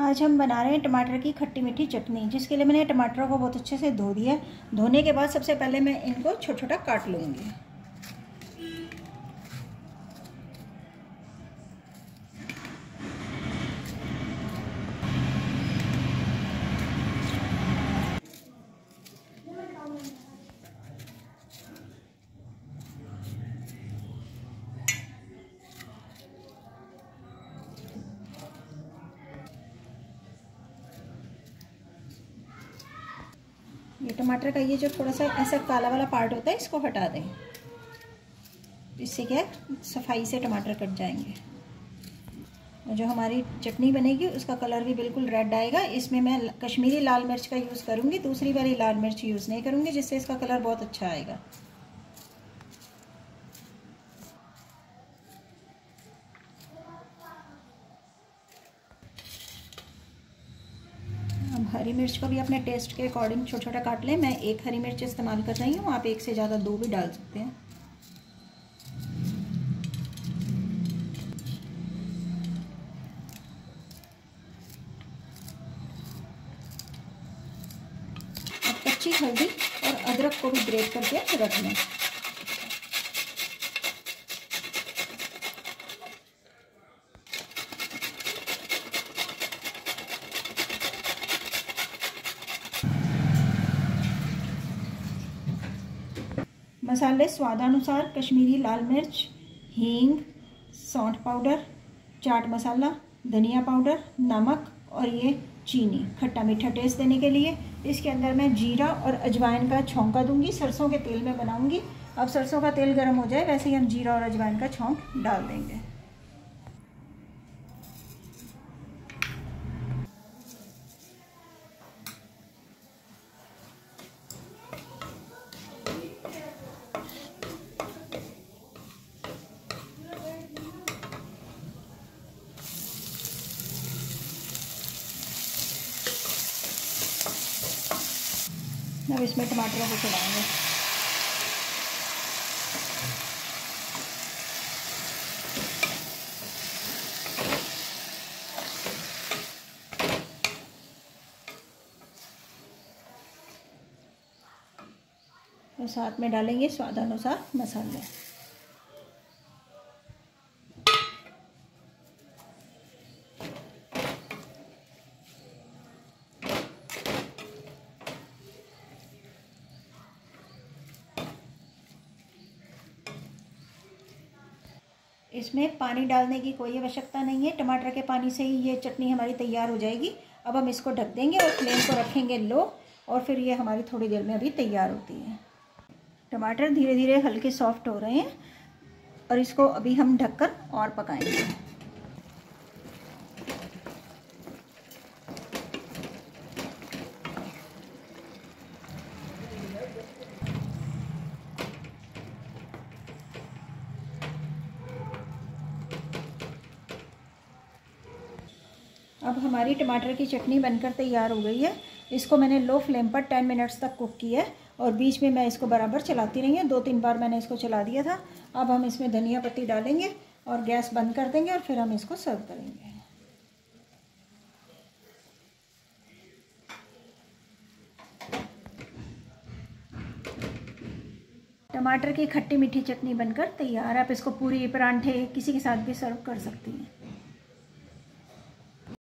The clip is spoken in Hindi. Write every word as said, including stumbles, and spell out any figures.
आज हम बना रहे हैं टमाटर की खट्टी मीठी चटनी, जिसके लिए मैंने टमाटरों को बहुत अच्छे से धो दिया है। धोने के बाद सबसे पहले मैं इनको छोटा छोटा काट लूँगी। ये टमाटर का ये जो थोड़ा सा ऐसा काला वाला पार्ट होता है, इसको हटा दें। इससे क्या है, सफाई से टमाटर कट जाएंगे और जो हमारी चटनी बनेगी उसका कलर भी बिल्कुल रेड आएगा। इसमें मैं कश्मीरी लाल मिर्च का यूज़ करूँगी, दूसरी वाली लाल मिर्च यूज़ नहीं करूँगी, जिससे इसका कलर बहुत अच्छा आएगा। अब हरी मिर्च को भी अपने टेस्ट के अकॉर्डिंग छोटा छोटा काट लें। मैं एक हरी मिर्च इस्तेमाल कर रही हूँ, आप एक से ज़्यादा दो भी डाल सकते हैं। अब कच्ची हल्दी और अदरक को भी ग्रेट करके रख लें। मसाले स्वादानुसार कश्मीरी लाल मिर्च, हींग, सौंठ पाउडर, चाट मसाला, धनिया पाउडर, नमक और ये चीनी खट्टा मीठा टेस्ट देने के लिए। इसके अंदर मैं जीरा और अजवाइन का छौंका दूंगी। सरसों के तेल में बनाऊंगी। अब सरसों का तेल गर्म हो जाए, वैसे ही हम जीरा और अजवाइन का छौंक डाल देंगे। अब इसमें टमाटरों को चलाएंगे। और साथ में डालेंगे स्वादानुसार मसाले। इसमें पानी डालने की कोई आवश्यकता नहीं है, टमाटर के पानी से ही ये चटनी हमारी तैयार हो जाएगी। अब हम इसको ढक देंगे और फ्लेम को रखेंगे लो, और फिर ये हमारी थोड़ी देर में अभी तैयार होती है। टमाटर धीरे धीरे हल्के सॉफ्ट हो रहे हैं और इसको अभी हम ढककर और पकाएंगे। अब हमारी टमाटर की चटनी बनकर तैयार हो गई है। इसको मैंने लो फ्लेम पर टेन मिनट्स तक कुक किया है और बीच में मैं इसको बराबर चलाती रही हूँ। दो तीन बार मैंने इसको चला दिया था। अब हम इसमें धनिया पत्ती डालेंगे और गैस बंद कर देंगे और फिर हम इसको सर्व करेंगे। टमाटर की खट्टी मीठी चटनी बनकर तैयार है। आप इसको पूरी, परांठे, किसी के साथ भी सर्व कर सकती हैं।